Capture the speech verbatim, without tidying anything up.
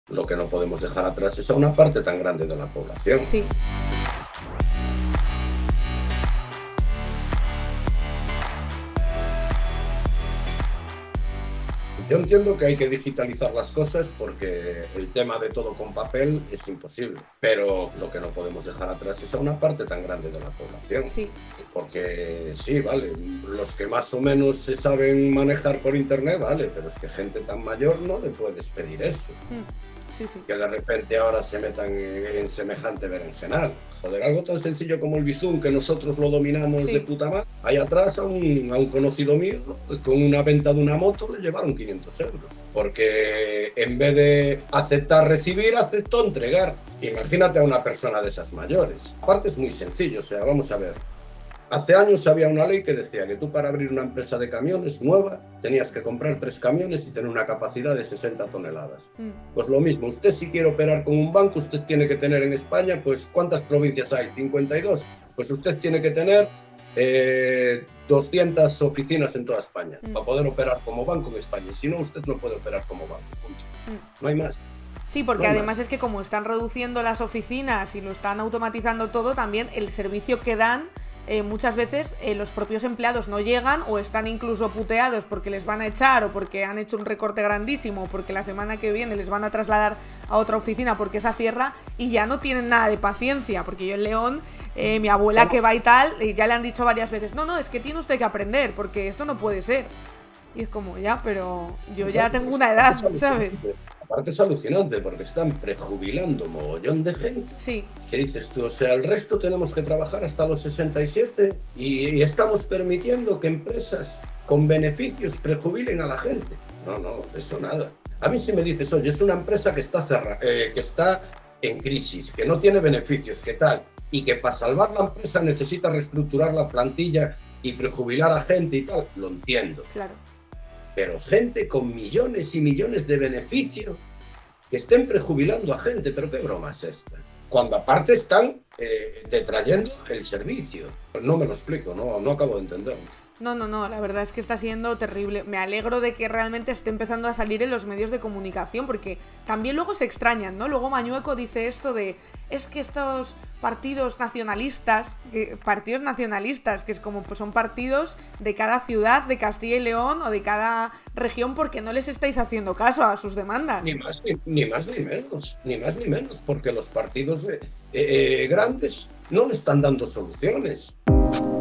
Lo que no podemos dejar atrás es a una parte tan grande de la población. Sí. Yo entiendo que hay que digitalizar las cosas porque el tema de todo con papel es imposible, pero lo que no podemos dejar atrás es a una parte tan grande de la población. Sí. Porque sí, vale, los que más o menos se saben manejar por internet, vale, pero es que gente tan mayor no le puedes pedir eso. Mm. Sí, sí. Que de repente ahora se metan en, en semejante berenjenal. Joder, algo tan sencillo como el Bizum, que nosotros lo dominamos Sí. de puta madre. Ahí atrás a un, a un conocido mío, con una venta de una moto, le llevaron quinientos euros. Porque en vez de aceptar recibir, aceptó entregar. Imagínate a una persona de esas mayores. Aparte es muy sencillo, o sea, vamos a ver. Hace años había una ley que decía que tú para abrir una empresa de camiones nueva tenías que comprar tres camiones y tener una capacidad de sesenta toneladas. Mm. Pues lo mismo, usted si quiere operar con un banco, usted tiene que tener en España, pues ¿cuántas provincias hay? cincuenta y dos. Pues usted tiene que tener eh, doscientas oficinas en toda España mm. para poder operar como banco en España. Y si no, usted no puede operar como banco. Punto. Mm. No hay más. Sí, porque no además más. Es que como están reduciendo las oficinas y lo están automatizando todo, también el servicio que dan... Eh, muchas veces eh, los propios empleados no llegan o están incluso puteados porque les van a echar o porque han hecho un recorte grandísimo o porque la semana que viene les van a trasladar a otra oficina porque esa cierra y ya no tienen nada de paciencia, porque yo en León, eh, mi abuela que va y tal, y ya le han dicho varias veces, no, no, es que tiene usted que aprender porque esto no puede ser. Y es como, ya, pero yo ya tengo una edad, ¿sabes? Aparte es alucinante porque están prejubilando mogollón de gente. Sí. ¿Qué dices tú? O sea, el resto tenemos que trabajar hasta los sesenta y siete y, y estamos permitiendo que empresas con beneficios prejubilen a la gente. No, no, eso nada. A mí si me dices, oye, es una empresa que está, cerra, eh, que está en crisis, que no tiene beneficios, que tal, y que para salvar la empresa necesita reestructurar la plantilla y prejubilar a gente y tal, lo entiendo. Claro. Pero gente con millones y millones de beneficios que estén prejubilando a gente, pero qué broma es esta. Cuando aparte están eh, detrayendo el servicio. No me lo explico, no, no acabo de entenderlo. No, no, no, la verdad es que está siendo terrible. Me alegro de que realmente esté empezando a salir en los medios de comunicación, porque también luego se extrañan, ¿no? Luego Mañueco dice esto de, es que estos partidos nacionalistas, que, partidos nacionalistas, que es como, pues son partidos de cada ciudad de Castilla y León o de cada región porque no les estáis haciendo caso a sus demandas. Ni más ni, ni, más, ni menos, ni más ni menos, porque los partidos eh, eh, grandes no le están dando soluciones.